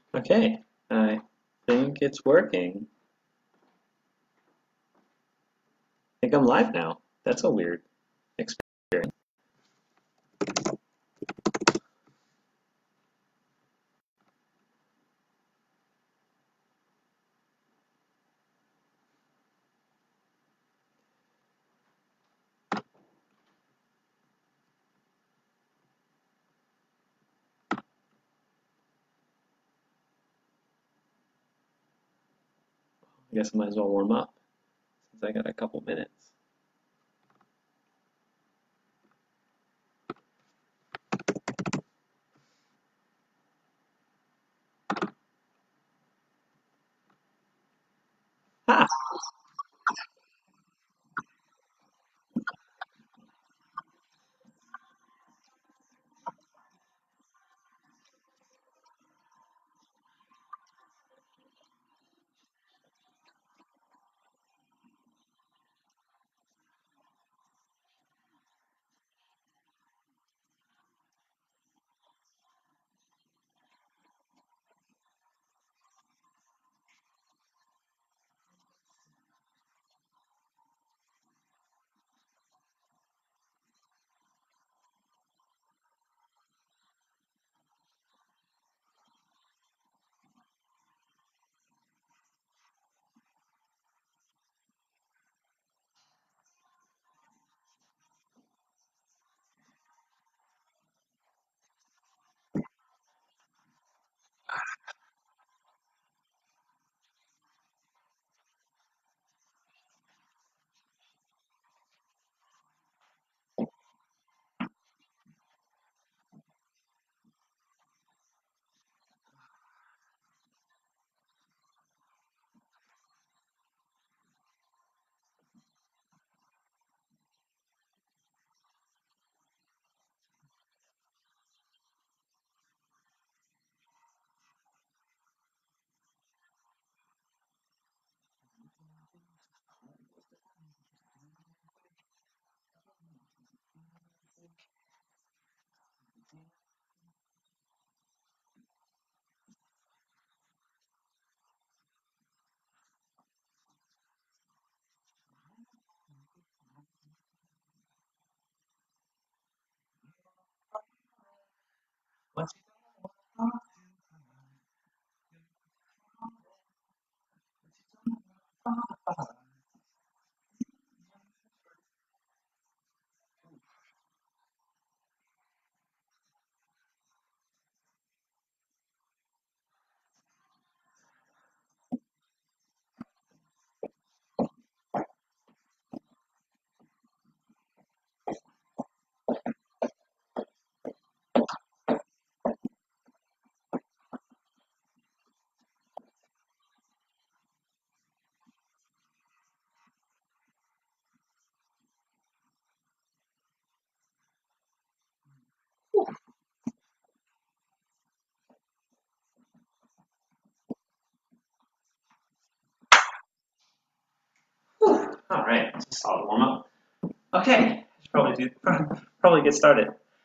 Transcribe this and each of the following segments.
Okay, I think it's working. I think I'm live now. That's a weird experience. I guess I might as well warm up since I got a couple minutes. Ha! What's all right? That's a solid warm up. Okay, should probably get started.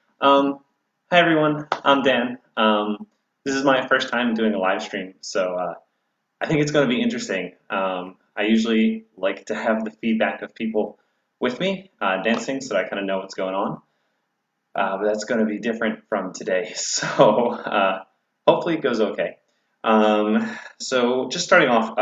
Hi everyone, I'm Dan. This is my first time doing a live stream, so I think it's going to be interesting. I usually like to have the feedback of people with me dancing, so that I kind of know what's going on. But that's going to be different from today. So hopefully it goes okay. So just starting off,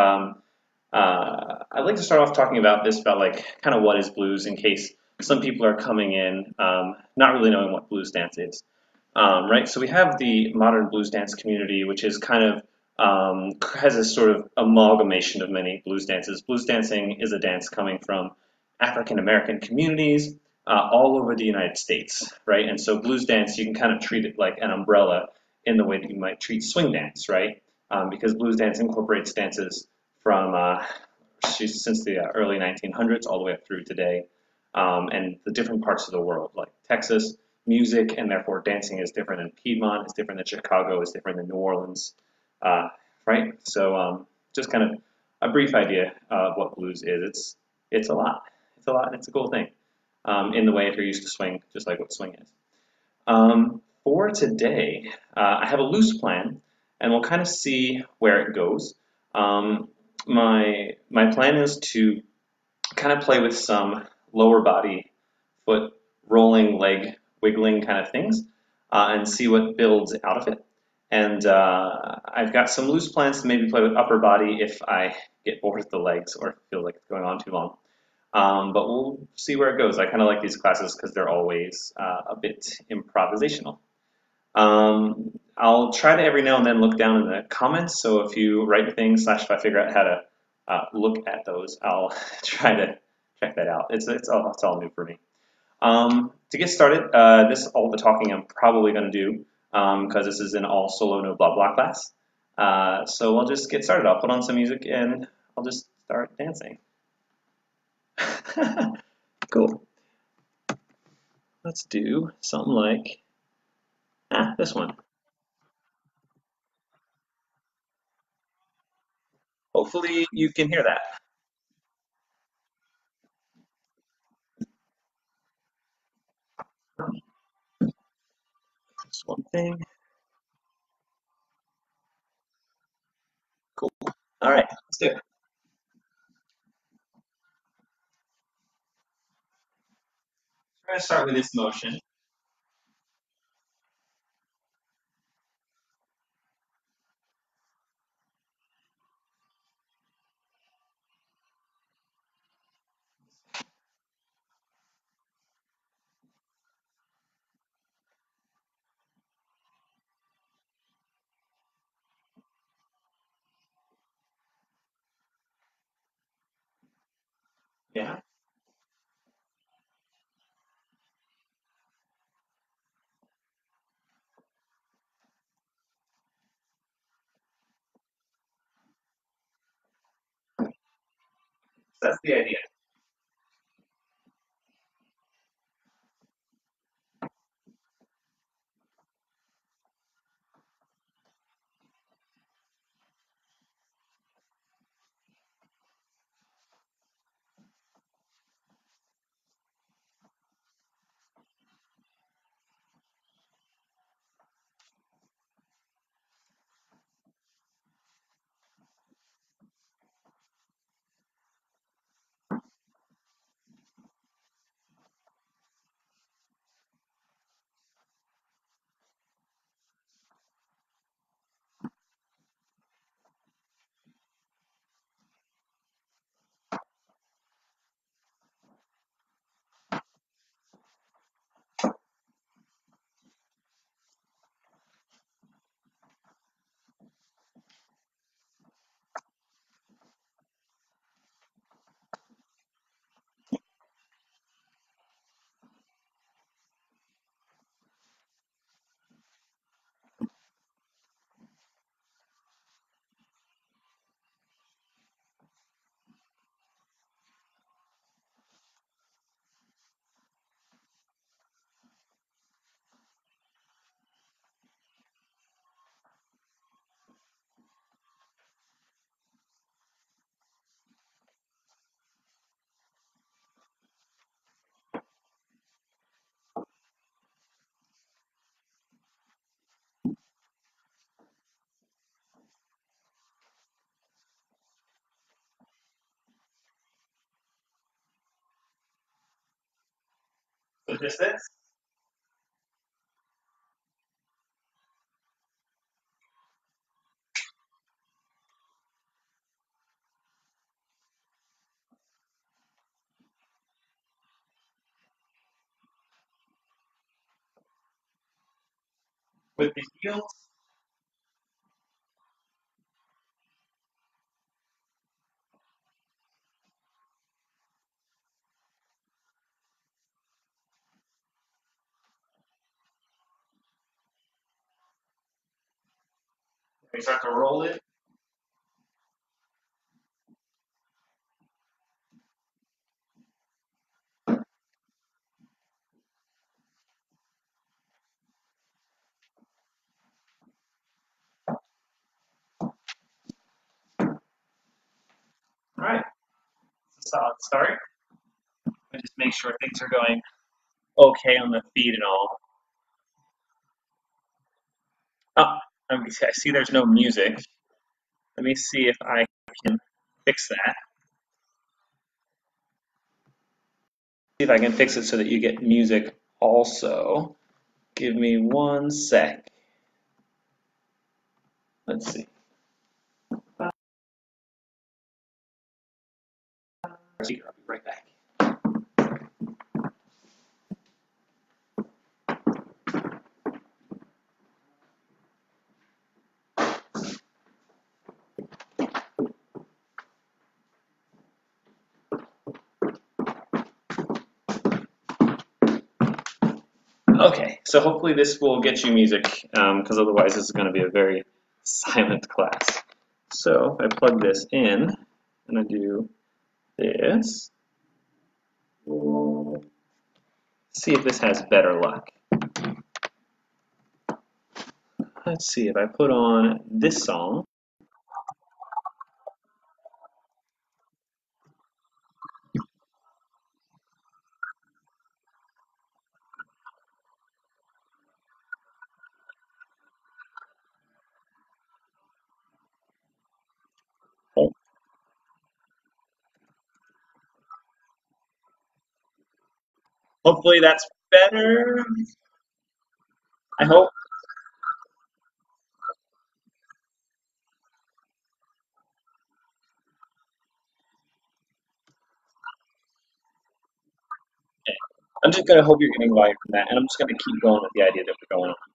I'd like to start off talking about this, about like kind of what is blues, in case some people are coming in not really knowing what blues dance is. Right, so we have the modern blues dance community, which is kind of has a sort of amalgamation of many blues dances. Blues dancing is a dance coming from African American communities all over the United States, right? And so blues dance, you can kind of treat it like an umbrella in the way that you might treat swing dance, right? Because blues dance incorporates dances from since the early 1900s all the way up through today, and the different parts of the world, like Texas. Music and therefore dancing is different than Piedmont, is different than Chicago, is different than New Orleans, uh, right? So just kind of a brief idea of what blues is. It's a lot. It's a lot, and it's a cool thing. In the way if you're used to swing, just like what swing is. For today, I have a loose plan, and we'll kind of see where it goes. Um, my plan is to kind of play with some lower body, foot rolling, leg wiggling kind of things, and see what builds out of it. And I've got some loose plans to maybe play with upper body if I get bored with the legs or feel like it's going on too long. But we'll see where it goes. I kind of like these classes because they're always a bit improvisational. I'll try to every now and then look down in the comments. So if you write things, slash if I figure out how to look at those, I'll try to check that out. It's all new for me. To get started, this is all the talking I'm probably going to do because this is an all solo no blah blah class. So I'll just get started. I'll put on some music and I'll just start dancing. Cool. Let's do something like this one. Hopefully you can hear that. This one thing. Cool. All right, let's do it. We're going to start with this motion. Yeah. That's the idea. So just this. With the heels. We start to roll it. All right. It's a solid start. I just make sure things are going okay on the feet and all. Oh, I see there's no music. Let me see if I can fix that. See if I can fix it so that you get music also. Give me 1 sec. Let's see. I'll be right back. Okay, so hopefully this will get you music, because otherwise this is going to be a very silent class. So I plug this in, and I do this. See if this has better luck. Let's see if I put on this song. Hopefully that's better. I hope. I'm just going to hope you're getting value from that, and I'm just going to keep going with the idea that we're going on.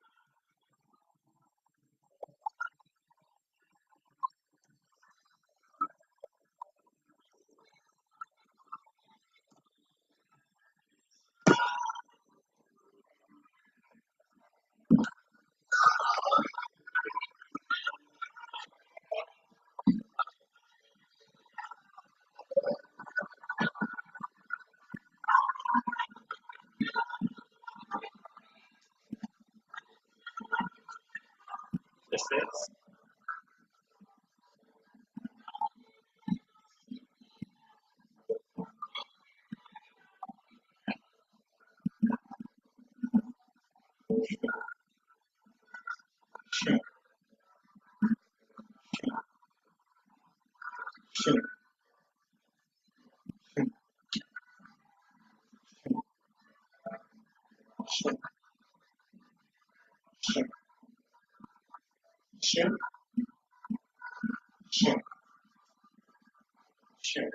This is. Shoot, shoot, shoot, shoot, shoot, shoot, shoot.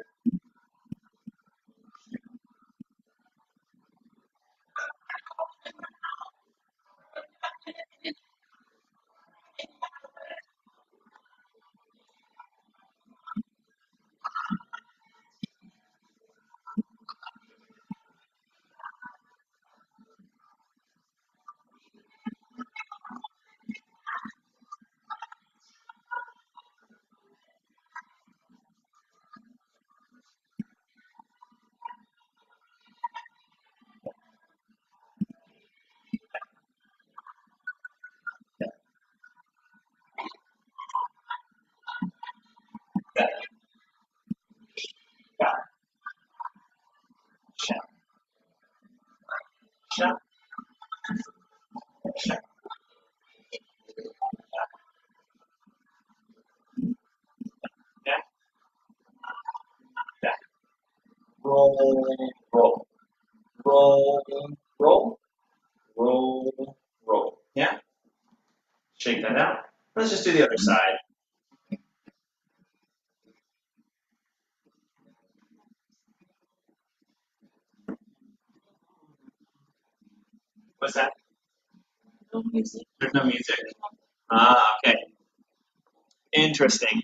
Got it. Got it. Shout, shout, shout. Yeah, yeah. Roll, roll, roll, roll, roll, roll. Yeah. Shake that out. Let's just do the other side. What's that? There's no music. Ah, okay. Interesting.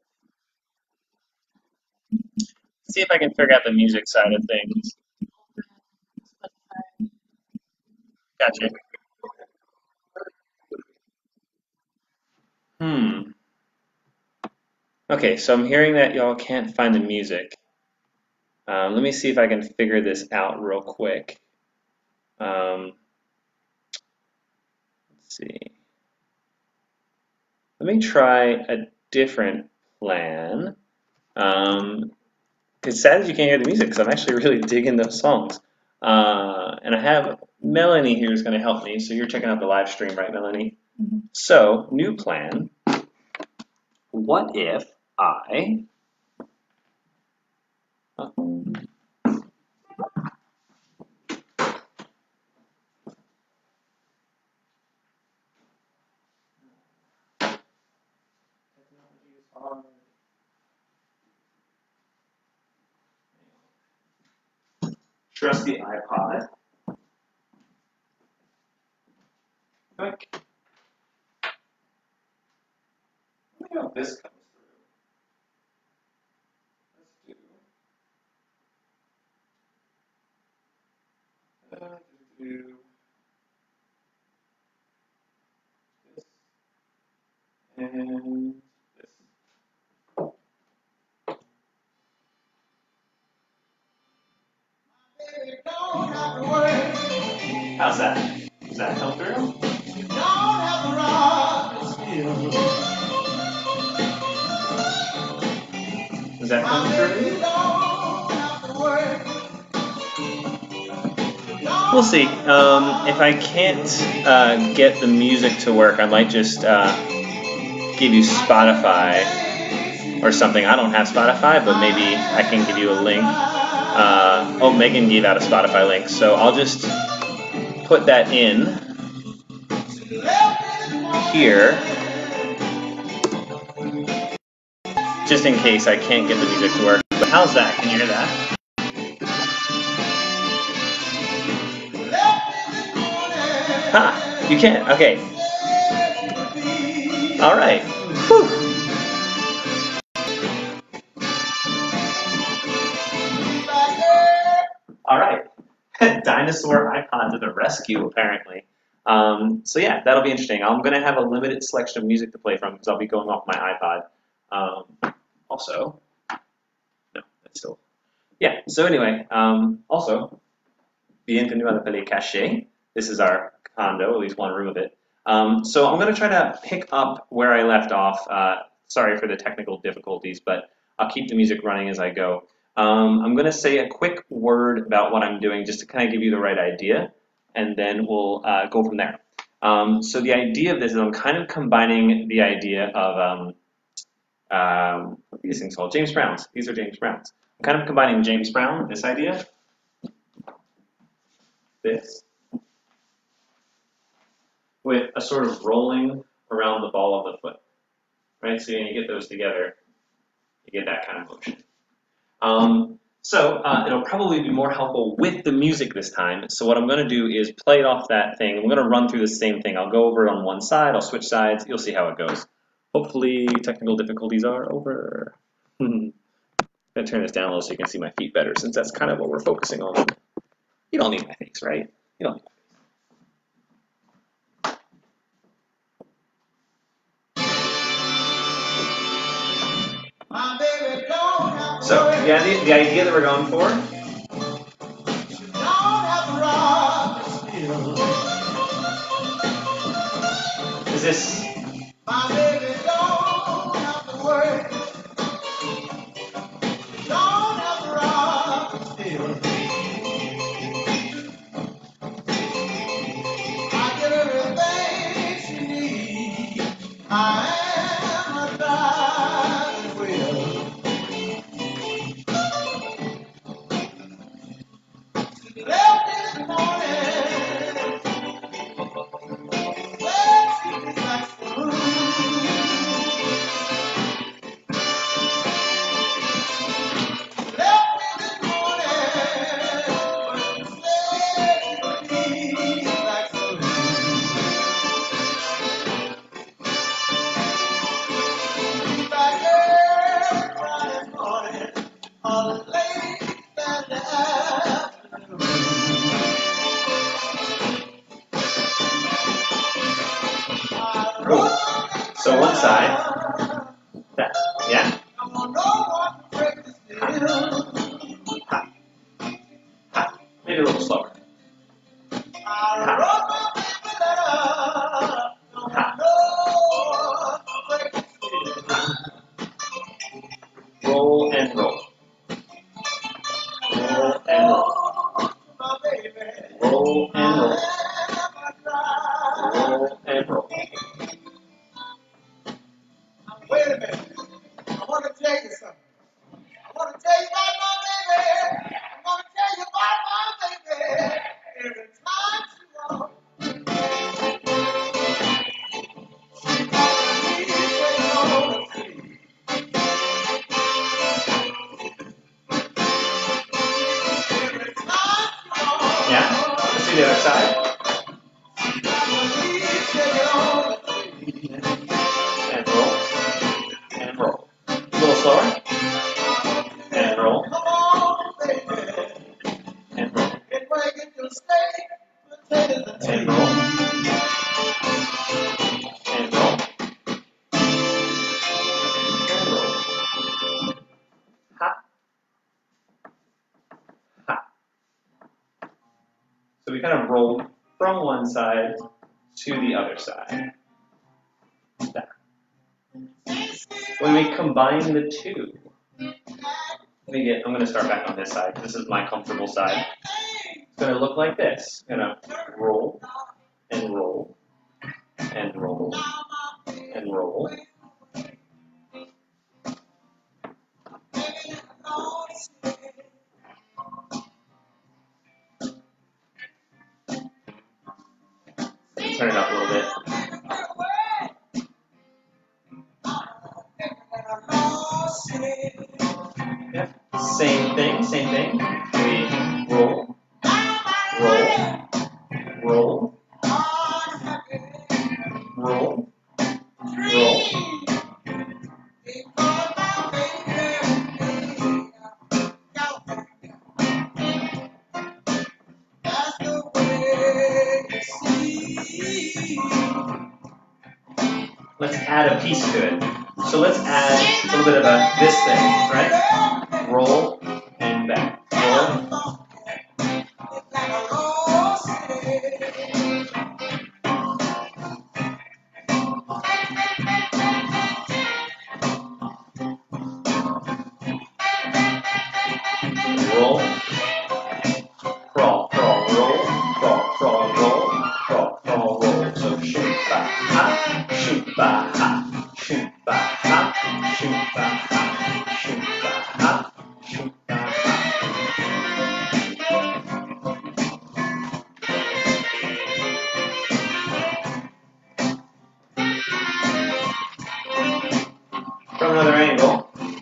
See if I can figure out the music side of things. Gotcha. Hmm. Okay, so I'm hearing that y'all can't find the music. Let me see if I can figure this out real quick. Let's see. Let me try a different plan. It's sad that you can't hear the music because I'm actually really digging those songs. And I have Melanie here who's going to help me. So you're checking out the live stream, right, Melanie? So, new plan. What if I... Trusty iPod. Quick. Let me know if this comes through. Let's do this and this. How's that? Does that come through? Does that come through? We'll see. If I can't get the music to work, I might just give you Spotify or something. I don't have Spotify, but maybe I can give you a link. Oh, Megan gave out a Spotify link, so I'll just put that in here, just in case I can't get the music to work. But how's that? Can you hear that? Ha! You can. Okay. All right. Whew. All right. Dinosaur iPod to the rescue, apparently. So yeah, that'll be interesting. I'm going to have a limited selection of music to play from because I'll be going off my iPod. Also, no, that's still... Yeah, so anyway, also, bienvenue à l'Atelier Caché. This is our condo, at least one room of it. So I'm going to try to pick up where I left off. Sorry for the technical difficulties, but I'll keep the music running as I go. I'm going to say a quick word about what I'm doing just to kind of give you the right idea, and then we'll go from there. So the idea of this is I'm kind of combining the idea of, what are these things called? James Brown's. These are James Brown's. I'm kind of combining James Brown, this idea, this, with a sort of rolling around the ball of the foot, right? So when you get those together, you get that kind of motion. So it'll probably be more helpful with the music this time. So what I'm going to do is play it off that thing. I'm going to run through the same thing. I'll go over it on one side. I'll switch sides. You'll see how it goes. Hopefully technical difficulties are over. I'm going to turn this down a little so you can see my feet better, since that's kind of what we're focusing on. You don't need my face, right? You don't need my face. So, yeah, the idea that we're going for is this. My baby don't have to worry. Don't have to rock still. I get everything she needs. I am a driving wheel. Left this morning, well, she likes the moon. Left me this morning, said she likes the moon. Back early Friday morning, or late Saturday afternoon. Cool. So one side, that, yeah. Ha. Ha. Maybe a little slower. Ha. Ha. Roll and roll. Roll and roll. Roll and roll. Roll and roll. Wait a minute. I want to tell you something. I want to tell you about my baby. I want to tell you about my baby. Every time she walks, she's sitting on the street. Every time she walks, Yeah? Let's do the other side. she's sitting on the street. And roll. And roll. A little slower. And roll. Come on, baby. And roll. Get where you get your steak, potatoes, and And cheese. roll. And roll. And roll. Hop. Hop. So we kind of rolled from one side to the other side. That. When we combine the two, I'm going to start back on this side. This is my comfortable side. It's going to look like this. I'm going to roll and roll and roll and roll. Turn it up a little bit. Yep. Same thing, same thing. We roll, roll, roll, roll, roll. Let's add a piece to it. So let's add a little bit of this thing, right? Roll and back. Roll. Roll. Crawl, crawl, roll. Crawl, crawl, roll. Crawl, crawl, roll. So shoot, ba, ha. Shoot, ba, ha. Shoot, ba, ha. Shoot, ba, ha. Shoot, ba, ha. Shoot, ba, ha. From another angle.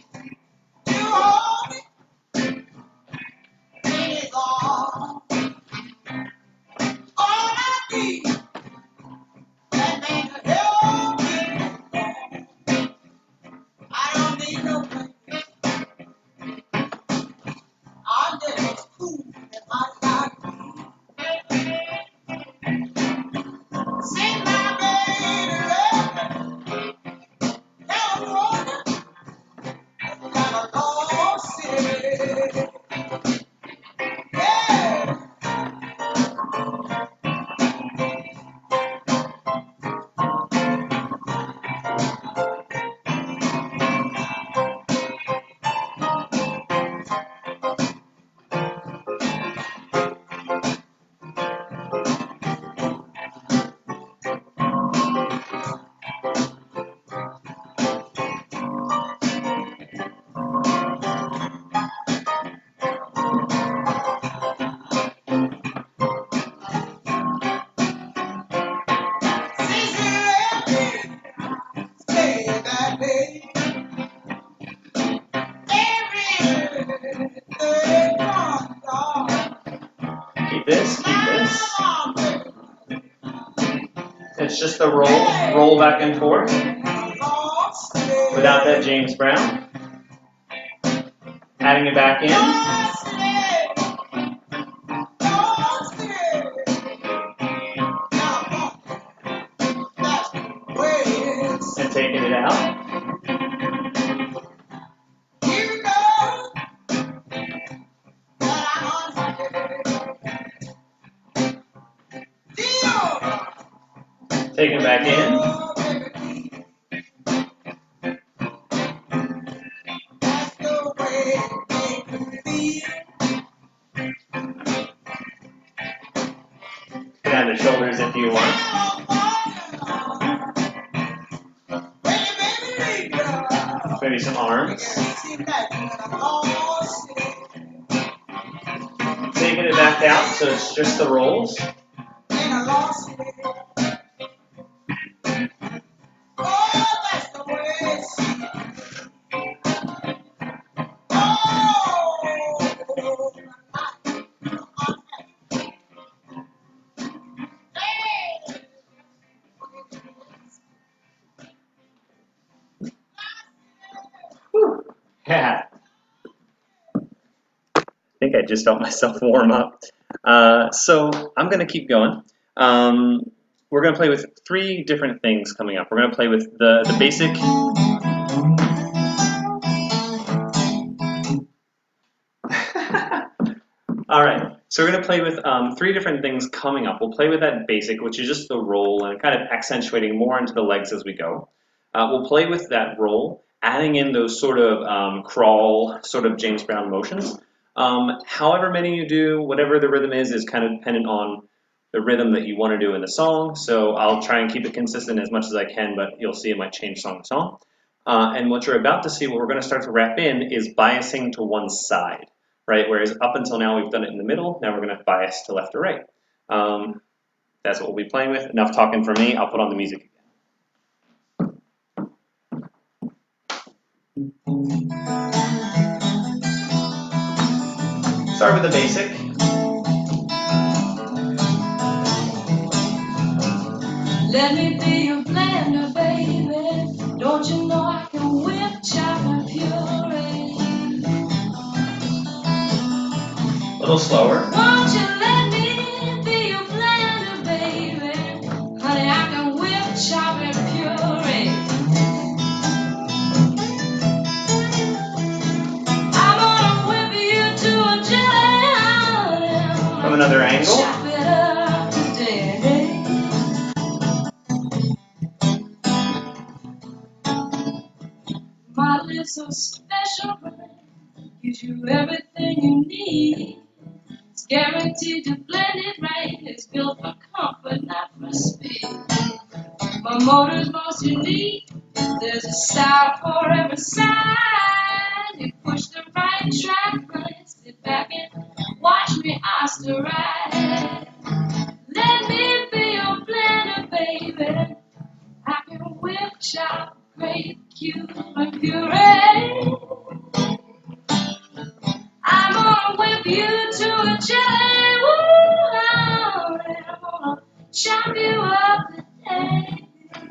Keep this. It's just the roll back and forth without that James Brown. Adding it back in. And taking it out. Take it back in. Get on the shoulders if you want. Maybe some arms. Taking it back out so it's just the rolls. Whew. Yeah. I think I just felt myself warm up. So I'm going to keep going. We're going to play with 3 different things coming up. We're going to play with the basic. All right. So we're going to play with 3 different things coming up. We'll play with that basic, which is just the roll and kind of accentuating more into the legs as we go. We'll play with that roll, adding in those sort of crawl, sort of James Brown motions. However many you do, whatever the rhythm is kind of dependent on the rhythm that you want to do in the song. So I'll try and keep it consistent as much as I can, but you'll see it might change song to song. And what you're about to see, what we're going to start to wrap in, is biasing to one side, right? Whereas up until now we've done it in the middle, now we're going to bias to left or right. That's what we'll be playing with. Enough talking for me, I'll put on the music again. Start with the basic. Let me be your blender, baby. Don't you know I can whip chocolate puree? A little slower. Won't you let me be your blender, baby? Honey, I can whip chocolate puree. I'm gonna whip you to a jelly. From another angle. Chop it up today. My lips so special, gives you everything you need. It's guaranteed to blend it right. It's built for comfort, not for speed. My motor's most unique. There's a style for every side. You push the right track, honey. Sit back and watch me Oscar ride. Let me be your blender, baby. I can whip, chop, grate, cube, and puree. I'm gonna whip you to a jelly. Woo! I'm gonna chop you up today.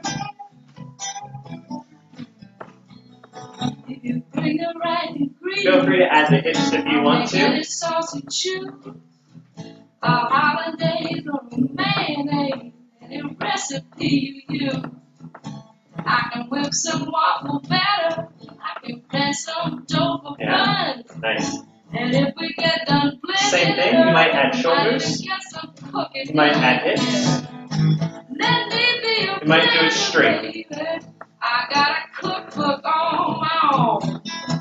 If you bring the right ingredients, Feel free to add the hips if you want to. Any sauce you choose. Our holidays or mayonnaise, any recipe you use. I can whip some waffle batter. I can blend some dough for fun. Nice. And if we get done blending, Same thing. You might add shoulders. You might add hips. Let me be your You might do it straight. baby. I got a cookbook on my own.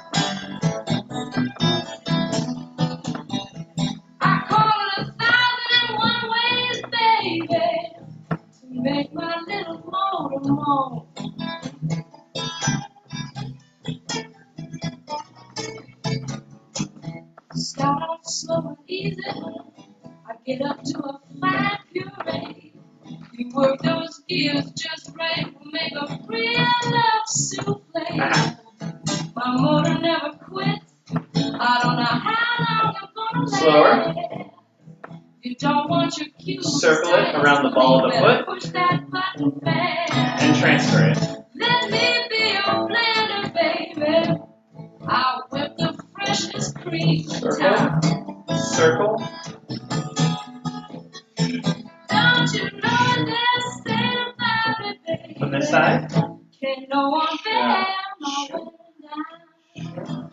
I call it 1,001 ways, baby, to make my little motor moan. Start off slow and easy. I get up to a fine puree. You work those gears just right. We'll make a real love souffle. My motor never quits. I don't know how long I'm gonna Slower. last. You don't want your cues. Circle it around the ball of the foot. Push that button fast. And transfer it. Let me be your blender, baby. I'll whip the freshest cream in town. Circle. Don't you know there's something about it, baby? On this side. Can't no one bear my window down.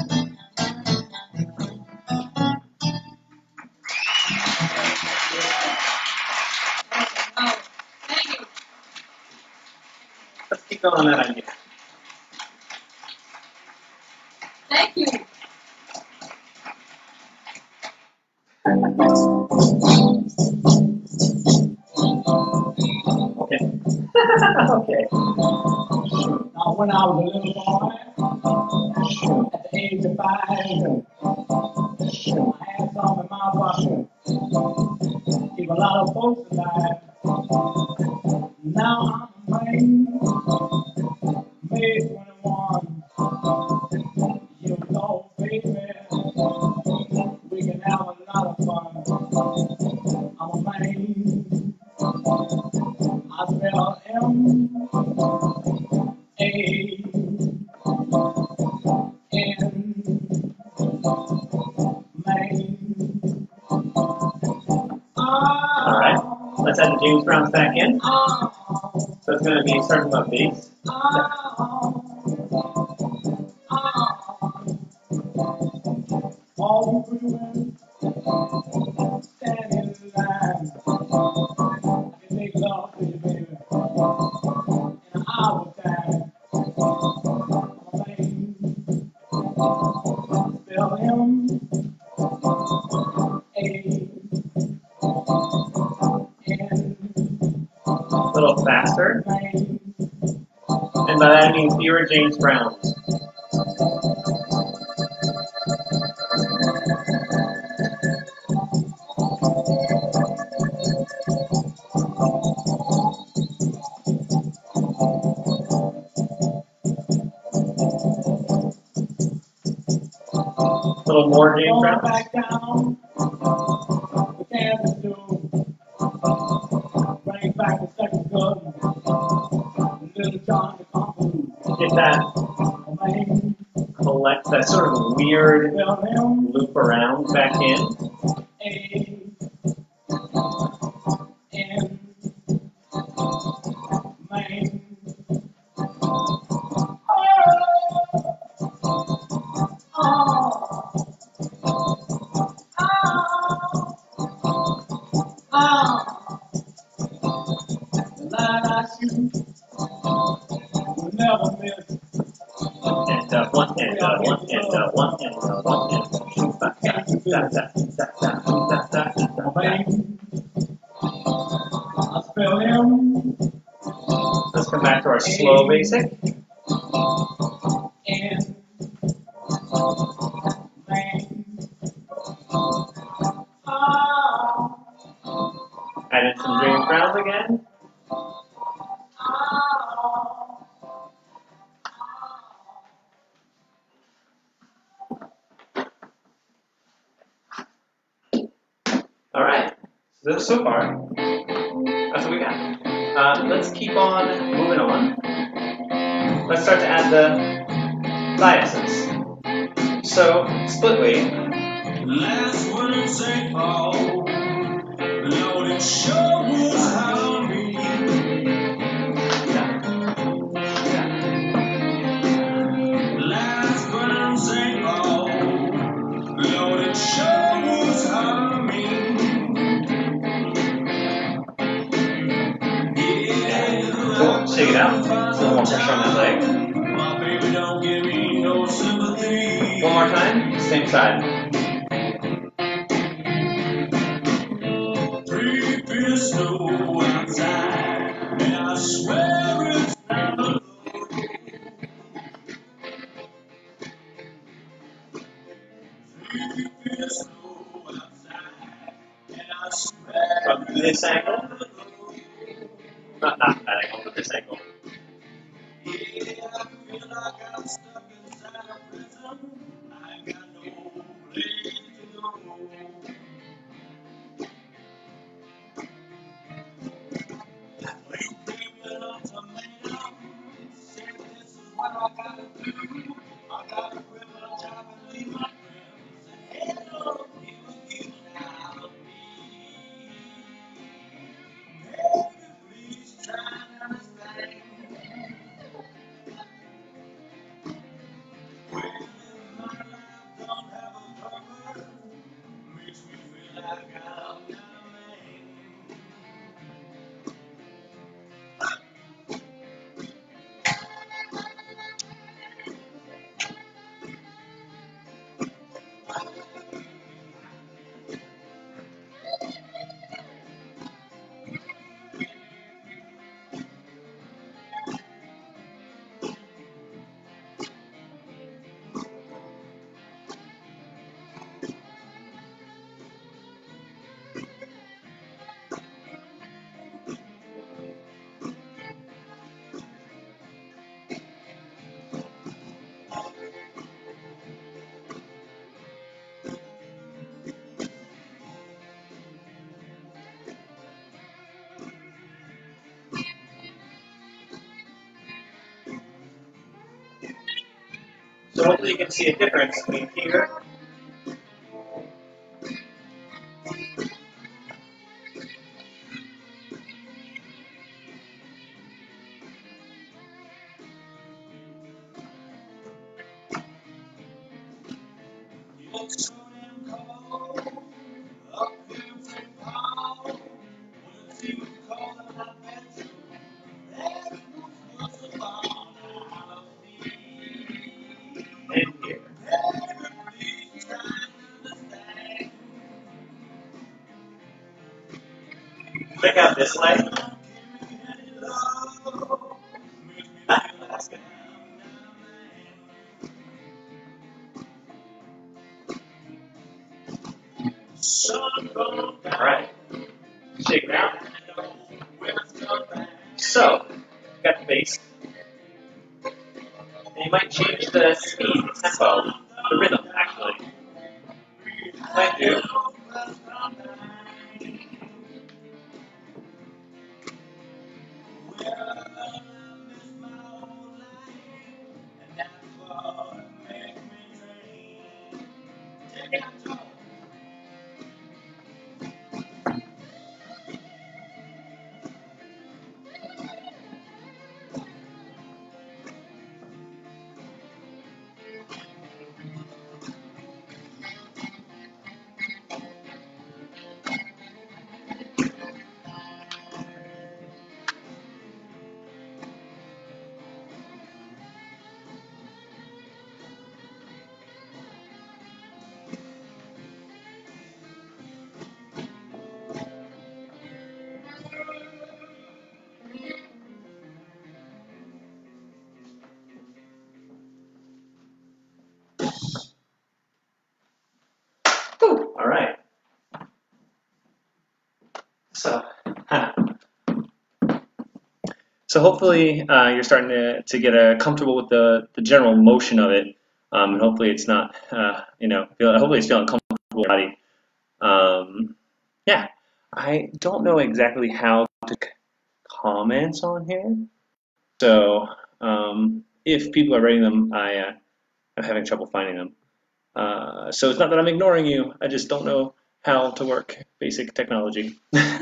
Oh, thank you. Let's keep going on that idea. Thank you. Okay. Okay. When I was a little boy, at the age of 5, I had some in my pocket. Keep a lot of folks alive. Now I'm a man, May 21. You know, baby, we can have a lot of fun. I'm a man, I spell M-A-N, man. All right, let's add the James Browns back in. So it's going to be starting from bass. All you women stand in line. I can make love to you, baby, in an hour's time. I'm a man, spell M-A-N, A little faster. man. And by that I mean fewer James Browns. A little more James Going Browns. back down, we can't do. Bring back the second cousin, Little John the Conqueror. Get that, Man, collect that sort of weird spell loop around back in. M-A-N, man. The line I shoot will never miss. And one and one and one and one and shoot back. Da da da da da da da. Man, I spell M. Let's come back to our slow basic. And man, Add in some James Browns again. All right. So far, that's what we got. Let's keep on moving on. Let's start to add the biases. So, split weight. last one in St. Paul, Lord, it sure was how me. Last one in St. Paul, Lord, it sure was how me. Cool. Shake it out. A little more pressure on that leg. My baby don't give me no sympathy. One more time. Same side. 3 feet of snow outside, and I swear it's not a 3 feet of snow outside, and I swear From this angle. Not that angle, but this angle. yeah, I feel like I'm stuck inside a prison. I ain't got no place to go. You gave me an ultimatum, said this is what I gotta do. I got a privilege, I believe my friends. And hello, you were giving out of me. Baby, please try and understand. When my life don't have a purpose, makes me feel like I'm not a man. So hopefully you can see a difference between here and here. Check out this light. Alright. Shake it out. So, got the bass. And you might change the speed, the tempo, the rhythm, actually. Might do. Alright. So hopefully you're starting to get comfortable with the general motion of it, and hopefully it's not, hopefully it's feeling comfortable in your body. Yeah, I don't know exactly how to comment on here, so if people are writing them, I'm having trouble finding them. So it's not that I'm ignoring you, I just don't know how to work basic technology.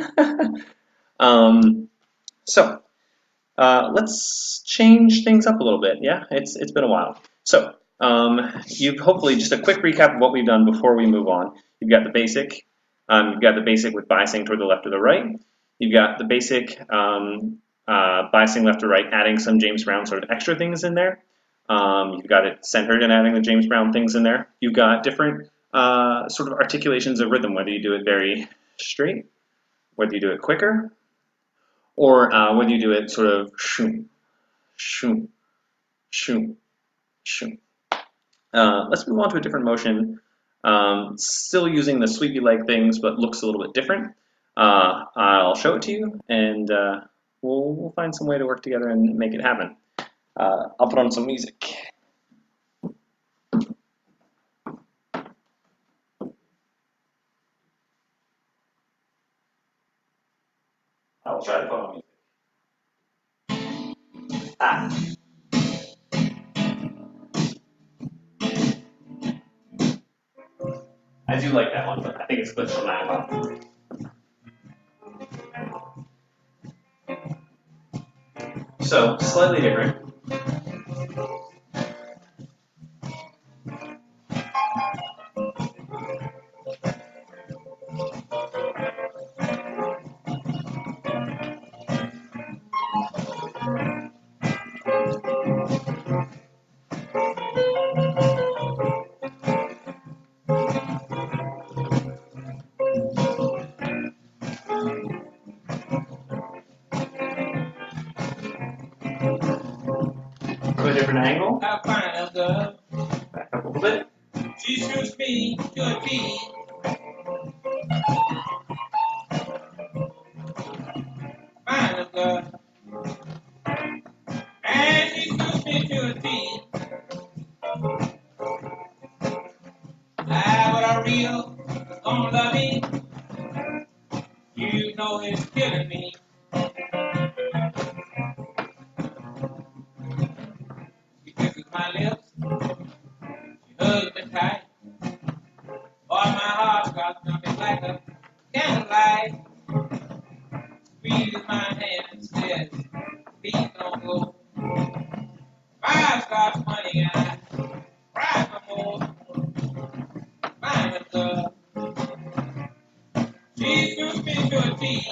So let's change things up a little bit. Yeah, it's been a while. So you've hopefully just a quick recap of what we've done before we move on. You've got the basic. You've got the basic with biasing toward the left or the right. You've got the basic biasing left to right, adding some James Brown sort of extra things in there. You've got it centered and adding the James Brown things in there. You've got different sort of articulations of rhythm, whether you do it very straight, whether you do it quicker, or whether you do it sort of shoom, shoom, shoom, shoom. Let's move on to a different motion, still using the sweepy-like things, but looks a little bit different. I'll show it to you, and we'll find some way to work together and make it happen. I'll put on some music. I'll try to put on music. I do like that one, but I think it's glitched on my iPod. So, slightly different. From a different angle. I find a girl. Back up a little bit. She shoots me to a T. Find a girl. And she shoots me to a T. What a real gonna love me. You know it's killing me. She kisses my lips. about money and cry for more. Mine with love. She took me to a tea.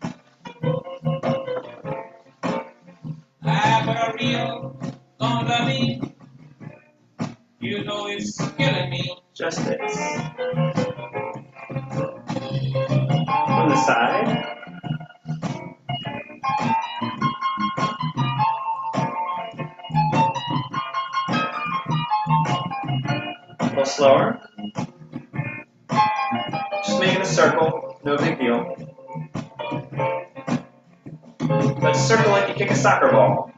I but a real don't love me. You know it's killing me. Just this. On the side. A little slower. Just making a circle, no big deal. But circle like you kick a soccer ball.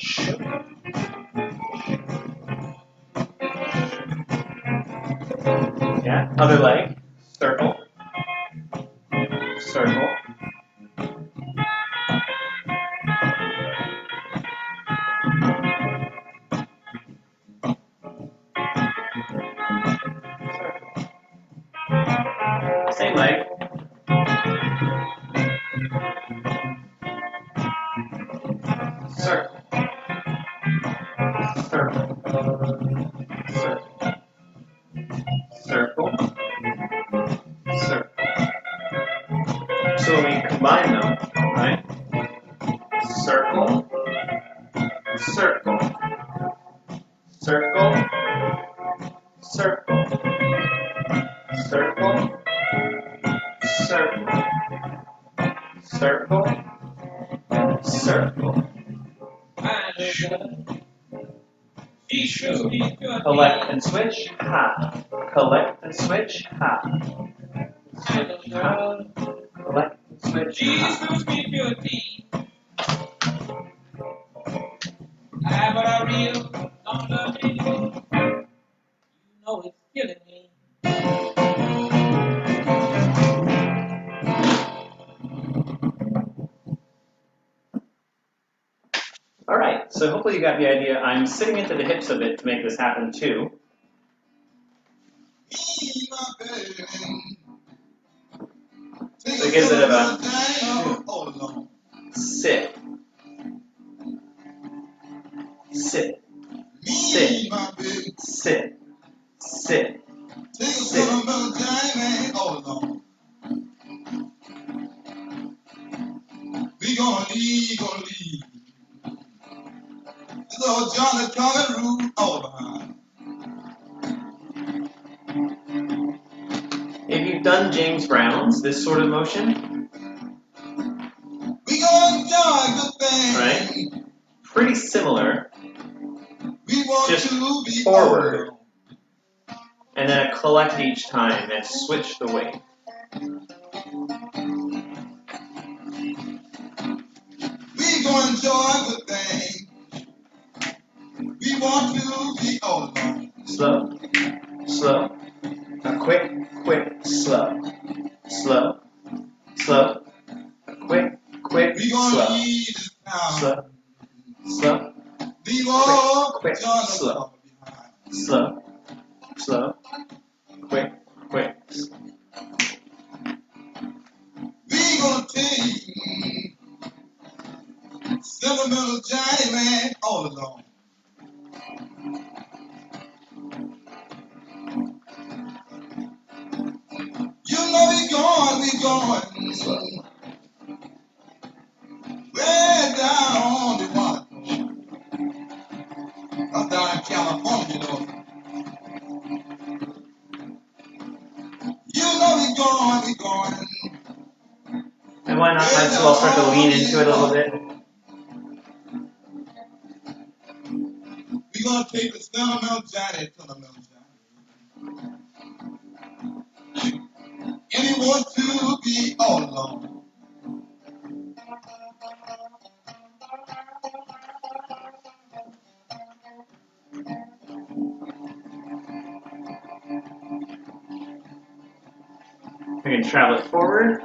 Yeah, other leg. Circle. Circle. Same leg. Circle. Circle. Circle. Circle. Circle. So when we combine them, right? Circle. Circle. Circle. Circle. Circle. Circle. Circle. Circle. Collect and switch, ha. Collect and switch, ha. Switch, ha. Collect and switch, ha. I but a real don't love me. You know it's killing me. All right, so hopefully you got the idea. I'm sitting into the hips a bit to make this happen too. So it gives it a sit. Sit. Sit. Sit. Sit. Sit. We gonna leave. This old Johnny coming root all behind. If you've done James Brown's, this sort of motion, We gonna enjoy good things. right? Pretty similar, We want just to be forward, and then a collect each time and switch the weight. We gonna enjoy good things. We want to be all alone. Slow, slow, a quick, slow, slow, slow, a quick, We gonna slow, leave this town. slow, slow, Leave all quick, Johnny slow. coming behind. slow, slow, quick. We gonna take sentimental Johnny man all alone. You know we going Slow. way down on the water. Up down in California, you know. You know we going. And why not might as well start to lean into it a little bit. We gonna take the sentimental Johnny to the middle Johnny. And he want to be all alone. We can travel it forward.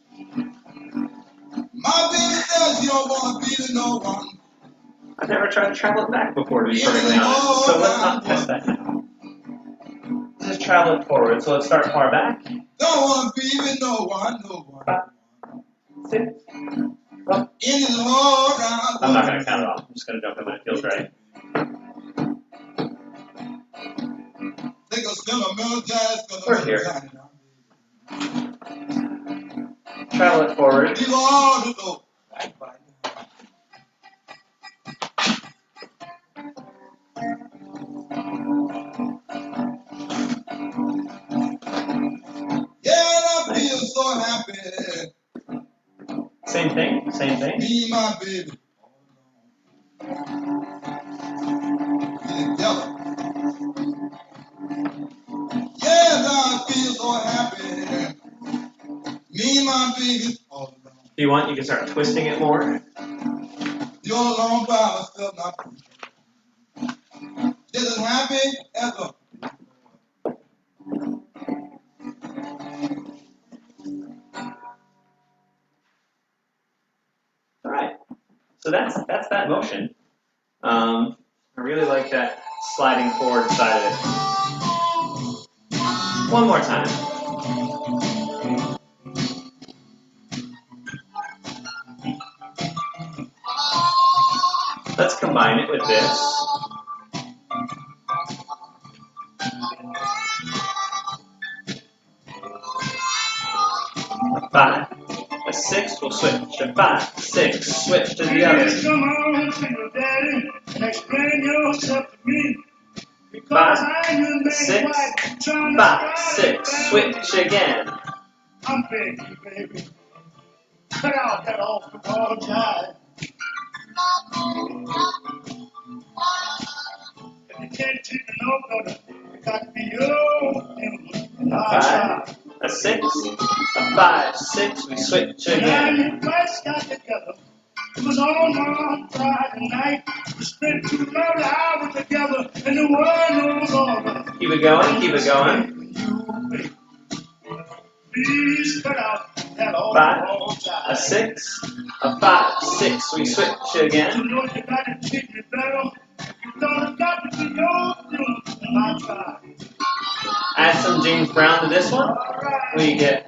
My baby says you don't want to be with no one. I've never tried to travel it back before, to be perfectly honest. So let's not test that now. Let's just travel it forward. So let's start far back. Don't want to be with no one. Sit. In the whole round. I'm not going to count it off. I'm just going to jump in when it feels right. We're here. Travel it forward. Same thing, same thing. Me and my baby. Together. Yes, I feel so happy. Me and my baby. All alone. If you want, you can start twisting it more. You're alone by myself, not just as happy as a. All right. So that's that motion. I really like that sliding forward side of it. One more time. Let's combine it with this. A 5, a 6, we'll switch. A 5, 6, switch to the other. Come on to your daddy and explain yourself to me. 5, 6, 5, 6, switch again. I'm begging you, baby. Cut out that off the wall jive. If you can't take it no better, it got to be your A 5, a 6, a 5, 6, we switch Now again. you first got together. It was on Friday night. We spent 2 lovely hours together, and the world knows all about it. Keep it going, keep it going. Please cut out that old 5, wall a jive. 6, a 5, 6, we switch You again. know you got to treat me better. You thought it got to be your funeral, and I tried. Add some James Brown to this one. All right. We get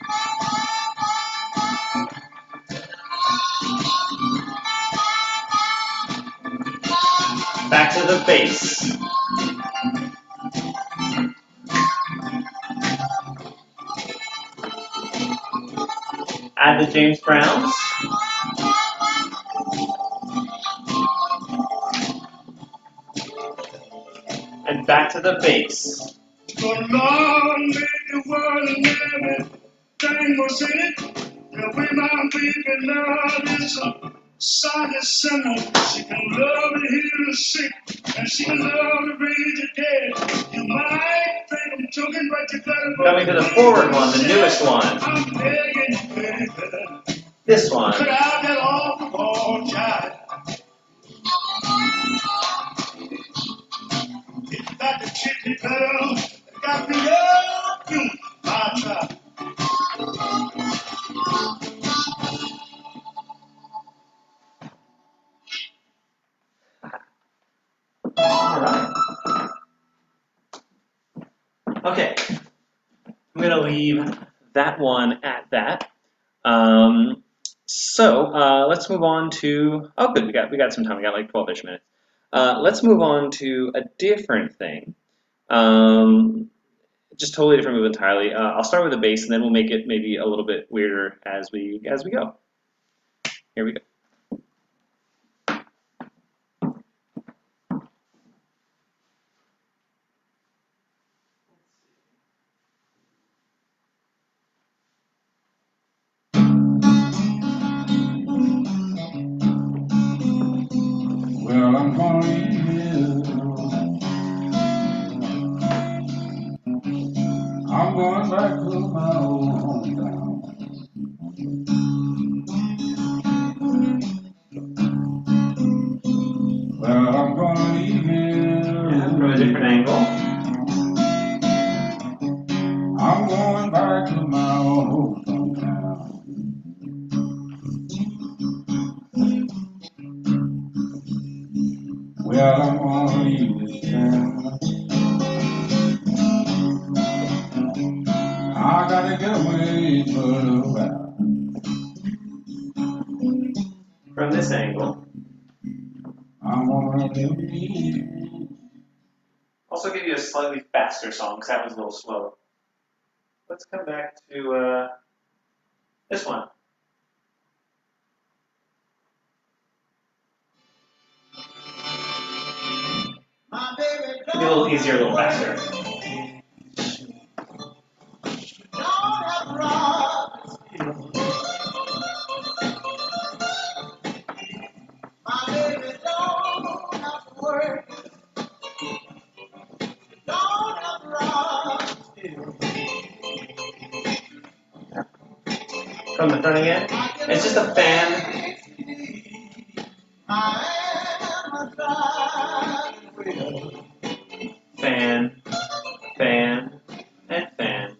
back to the bass. Add the James Browns. And back to the bass. The Lord made the world and everything was in it. The way my baby love is a side of sinner. She can love to heal the sick, and she can love to raise the dead. You might think I'm joking, but you better Coming to the forward one, the newest one. I'm begging you, baby. This one. Cut out that awful ball jive. You got to treat me better. You got to love you. I try. All right. Okay. I'm going to leave that one at that. Let's move on to, oh good, we got some time, we got like 12-ish minutes. Let's move on to a different thing. Just totally different move entirely. I'll start with the bass and then we'll make it maybe a little bit weirder as we go. Here we go. Well, I'm gonna leave here. I'm going back to my old hometown. Well, I'm gonna leave here. And from a different angle. I'm going back to my old hometown. Well, I'm gonna leave this town. I gotta get away for a little while. From this angle. I'm gonna leave. Also give you a slightly faster song because that was a little slow. Let's come back to this one. Be a little easier, a little faster. From the front again. It's just a fan. Fan, fan, and fan.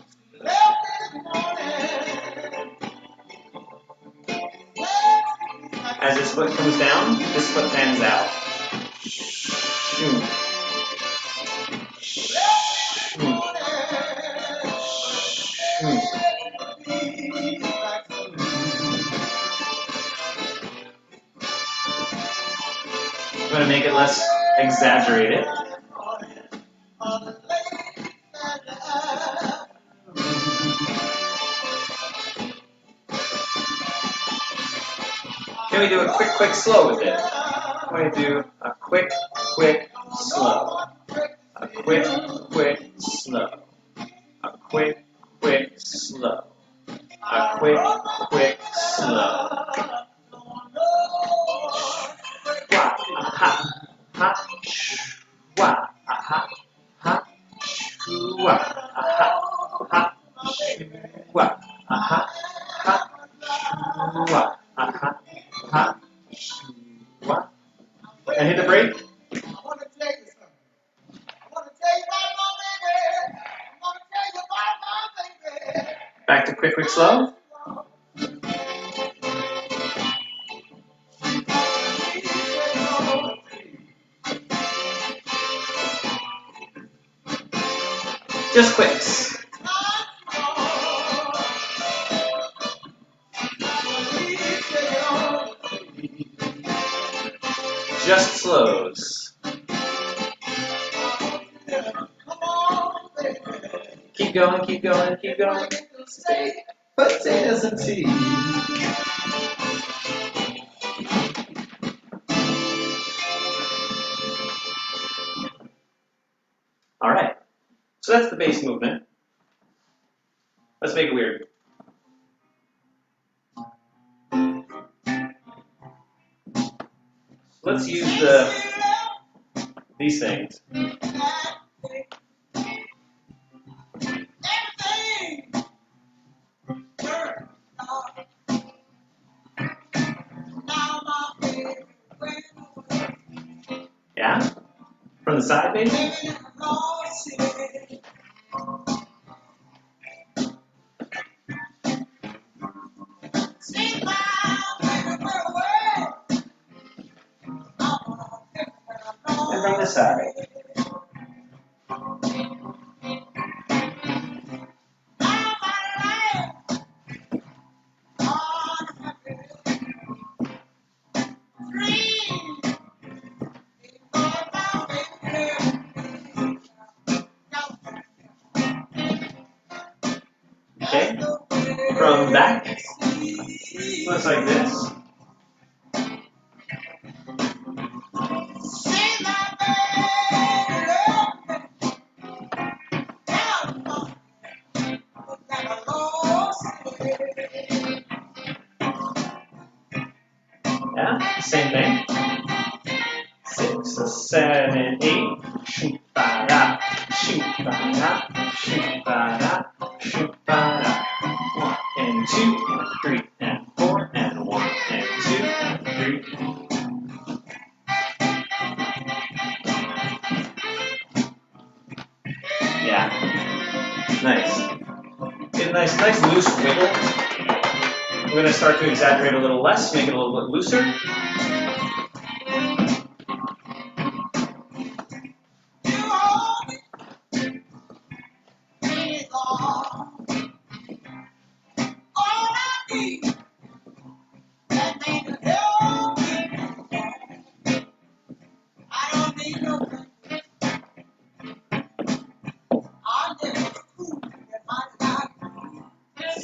As this foot comes down, this foot fans out. I'm going to make it less exaggerated. Can we do a quick slow with it? I'm going to do a quick slow. A quick slow. A quick slow. A quick slow. Wah, aha, ha, wah, aha, ha, wah, aha, ha, wah, aha, ha, wah, aha, ha, wah. And hit the brake. I want to tell you something. I want to tell you about my baby. I want to tell you about my baby. Back to quick slow. Just quicks. Just slows. Keep going, keep going, keep going. Potatoes and tea. All right. So that's the bass movement. Let's make it weird. Let's use these things. Yeah? From the side, maybe? And from the side. Okay? From back, looks like this. Yeah, same thing. 6, 7, 8. Shoot, ba-da, shoot, ba-da, shoot, ba-da, shoot, ba-da. 1 and 2 and 3 and 4 and 1 and 2 and 3. Yeah, nice. Get a nice loose wiggle. We're going to start to exaggerate a little less, make it a little bit looser.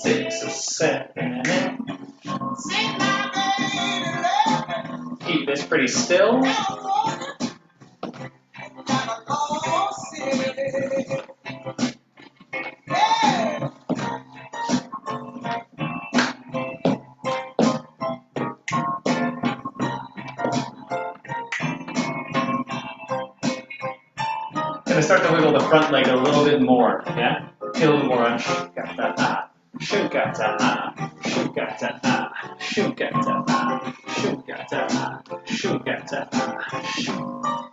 6 or 7. Keep this pretty still. Gonna start to wiggle the front leg a little bit more, yeah? Get a little more on shoo-ga-ta-ha, shoo-ga-ta-ha, shoo-ga-ta-ha, shoo-ga-ta-ha, shoo-ga-ta-ha, shoo-ga-ta-ha, shoo.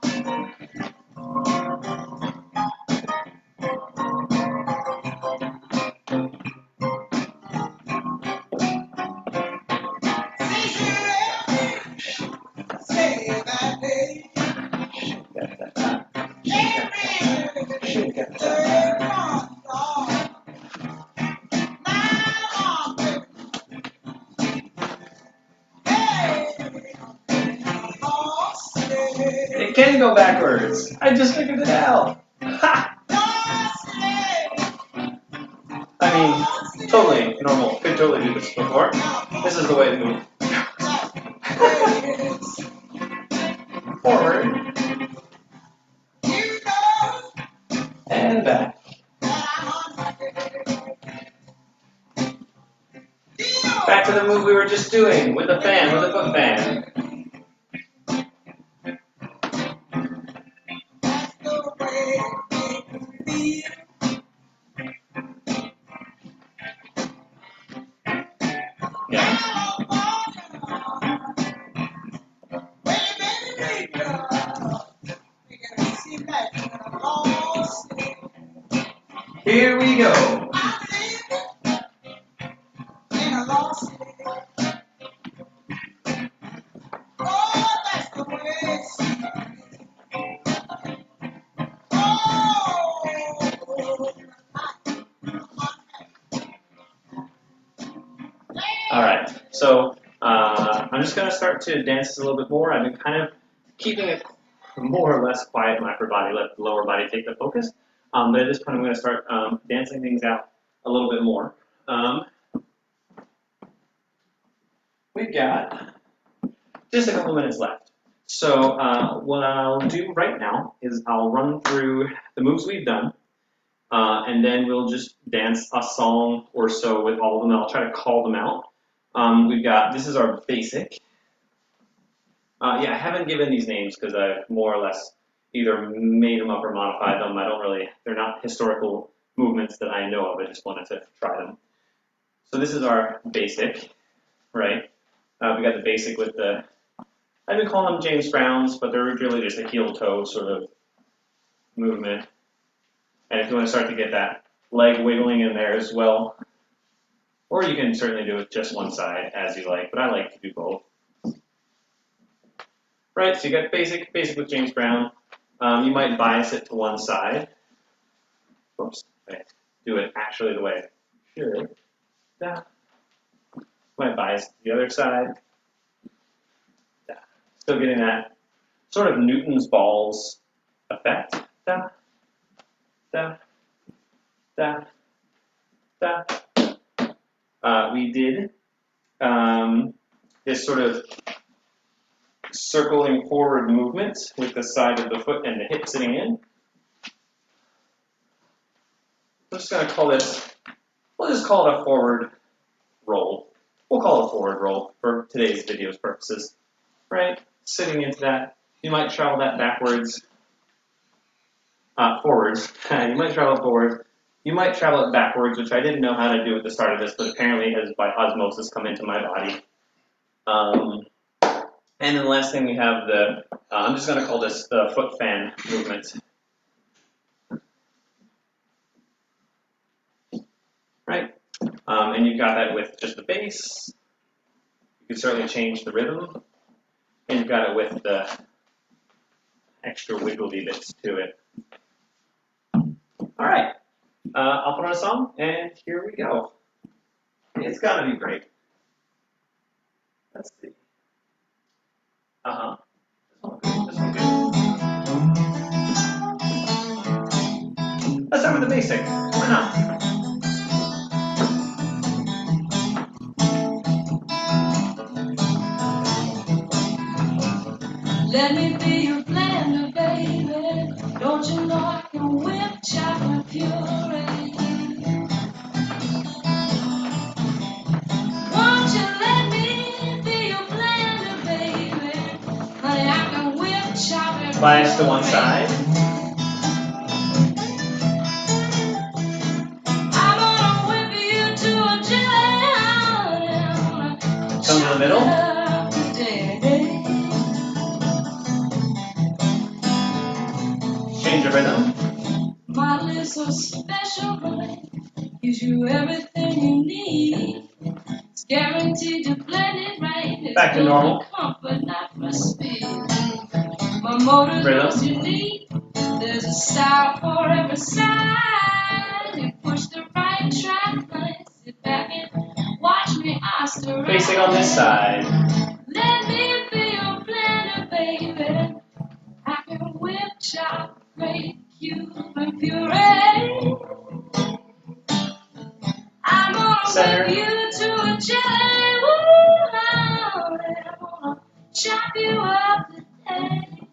It can go backwards. I just figured it out. Ha! I mean, totally normal. Could totally do this before. This is the way to move. Forward. And back. Back to the move we were just doing with the fan, with the foot fan. Here we go. All right, so I'm just going to start to dance this a little bit more. I've been kind of keeping it more or less quiet in my upper body, let the lower body take the focus. But at this point, I'm going to start dancing things out a little bit more. We've got just a couple minutes left. So what I'll do right now is I'll run through the moves we've done, and then we'll just dance a song or so with all of them. I'll try to call them out. We've got, this is our basic. Yeah, I haven't given these names because I've more or less either made them up or modified them. I don't really, they're not historical movements that I know of. I just wanted to try them. So this is our basic, right? We got the basic with the, I've been calling them James Browns, but they're really just a heel-toe sort of movement. And if you want to start to get that leg wiggling in there as well, or you can certainly do it just one side as you like, but I like to do both. Right, so you got basic with James Brown. You might bias it to one side. Oops, okay. Do it actually the way it should. Da. Might bias to the other side. Da. Still getting that sort of Newton's balls effect. Da. Da. Da. Da. We did this sort of circling forward movement with the side of the foot and the hip sitting in. I'm just going to call this, we'll just call it a forward roll. We'll call it a forward roll for today's video's purposes. Right? Sitting into that. You might travel that backwards, forwards. You might travel it forwards. You might travel it backwards, which I didn't know how to do at the start of this, but apparently has by osmosis come into my body. And then the last thing we have the, I'm just going to call this the foot fan movement. Right? And you've got that with just the bass. You can certainly change the rhythm. And you've got it with the extra wiggly bits to it. All right. I'll put on a song, and here we go. It's got to be great. Let's see. Uh-huh. This one good. Let's start with the basic. Why not? Let me be your blender, baby. Don't you know I can whip chocolate puree? Won't you let me be your blender, baby? Honey, I can whip chocolate Bias to one side. I'm gonna whip you to a jam. Come to the middle. Change the rhythm. My lips are special, honey. Gives you everything you need. It's guaranteed to blend it right. It's Back to normal. for comfort, not for speed. My motor's most unique. There's a style for every side. You push the right track, honey. Sit back and watch me oscillate. Facing on this side. Let me be your blender, baby. I can whip, chop, grate, cube, and puree. I'm gonna whip you to a jelly. Woo, I'm gonna chop you up today.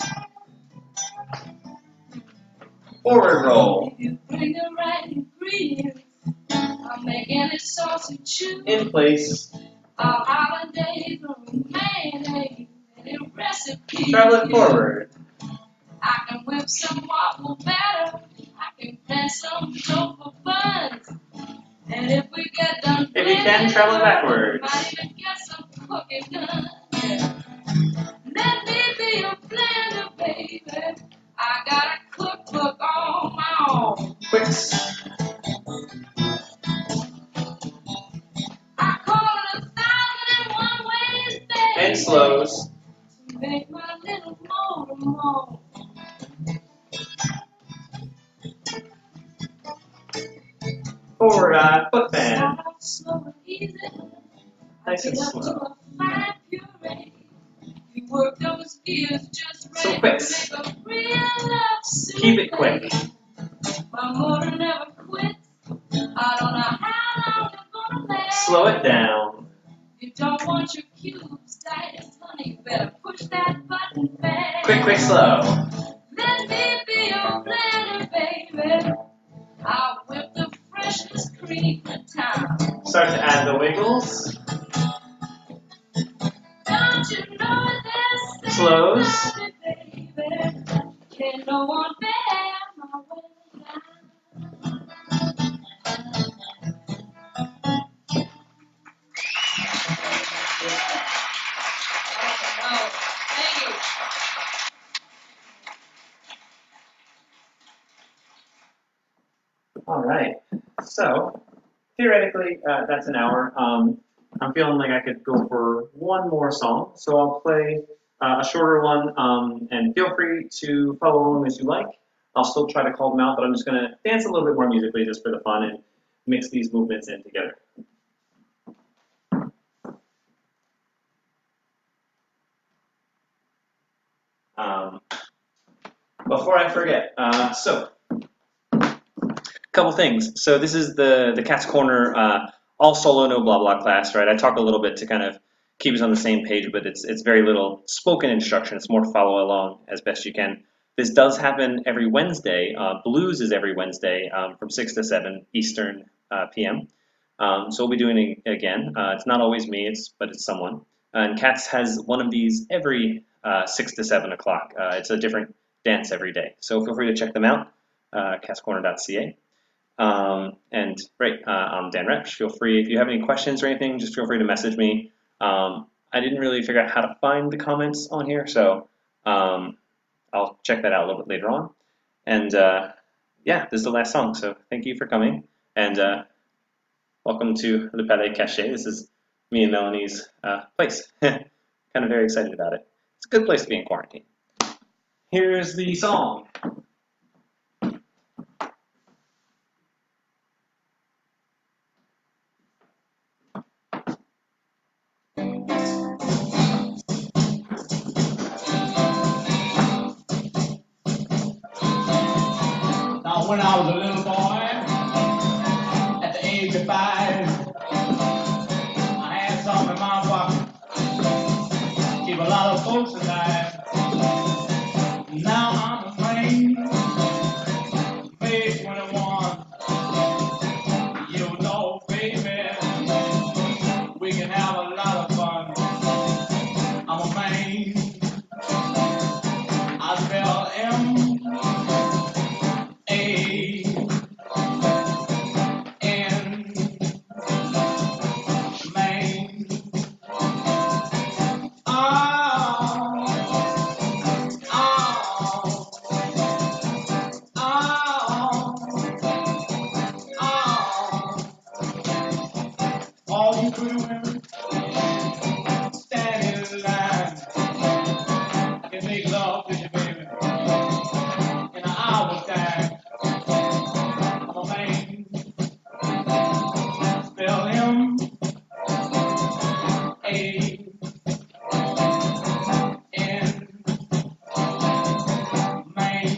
Forward roll. If you bring the right ingredients, I'll make any sauce you choose. In place. Our holidays or mayonnaise, any recipe. Travel it forward. I can whip some waffle batter. I can blend some dough for buns. And if we get done, if you can, travel it backwards. Might even get some cooking done. Yeah. Let me be your blender, baby. I got a cookbook on my own. Quicks. I call it 1,001 ways, baby. And slows. To make my little motor moan. Forward foot bend. Slow and easy. Nice and Get up slow. to a fine puree. You work those gears just right. So quicks. Make a real love soup. Keep it quick. My motor never quits. I don't know how long you're gonna last. Slow it down. You don't want your cubes digest, honey. Better push that button fast. Quick, quick, slow. Let me be your blender, baby. I'll whip the freshest cream in town. Start to add the wiggles. Don't you know this? Slows. Baby, can no one bear my way down? Oh, thank you. All right. So theoretically, that's an hour. I'm feeling like I could go for one more song, so I'll play a shorter one, and feel free to follow along as you like. I'll still try to call them out, but I'm just going to dance a little bit more musically just for the fun and mix these movements in together. Before I forget, couple things. So this is the Cat's Corner All-solo-no-blabla class, right? I talk a little bit to kind of keep us on the same page, but it's very little spoken instruction. It's more follow along as best you can. This does happen every Wednesday. Blues is every Wednesday from 6 to 7 Eastern p.m. So we'll be doing it again. It's not always me, but it's someone. And Cats has one of these every 6 to 7 o'clock. It's a different dance every day. So feel free to check them out, catscorner.ca. And great, I'm Dan Repsch. Feel free, if you have any questions or anything, just feel free to message me. I didn't really figure out how to find the comments on here, so I'll check that out a little bit later on. And yeah, this is the last song, so thank you for coming, and welcome to Le Palais Caché. This is me and Melanie's place. Kind of very excited about it. It's a good place to be in quarantine. Here's the song. When I was a little boy, at the age of 5, I had some in my pocket, keep a lot of folks alive. Now I'm a man, May 21. You know, baby, we can have a lot of fun. I'm a man, I spell M-A-N, man. Oh, oh, oh, oh. All you pretty women standing in line can make love to you, baby, in an hour's time. I'm a man, spell M-A-N, man.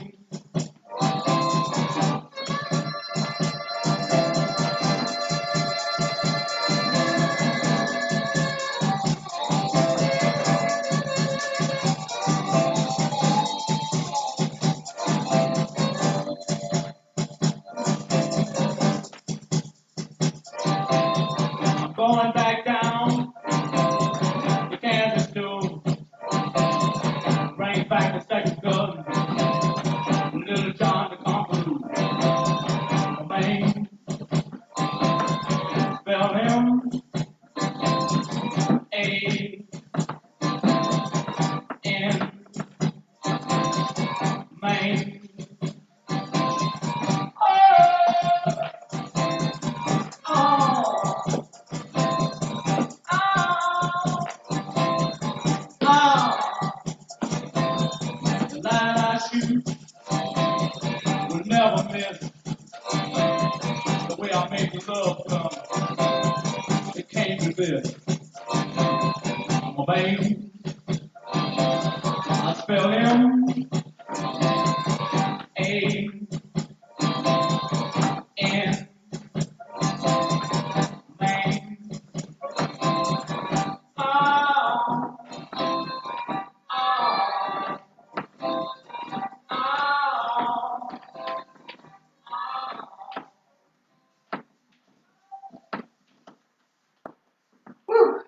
I'm going back down to Kansas to bring back the second cousin, Little John the Conqueror. A man, spell M-A-N, man. Oh, oh, oh. The line I shoot will never miss the way I make the love come. It can't resist. I'm a man. I spell M-A-N, man. Oh, oh, oh, Woo.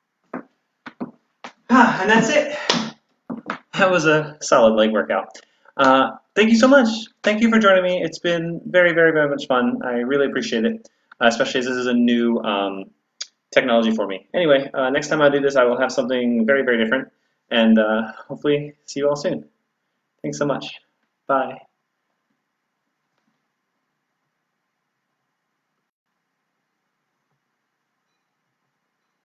And that's it. That was a solid leg workout. Thank you so much. Thank you for joining me. It's been very, very, very much fun. I really appreciate it, especially as this is a new technology for me. Anyway, next time I do this, I will have something very, very different, and hopefully see you all soon. Thanks so much. Bye.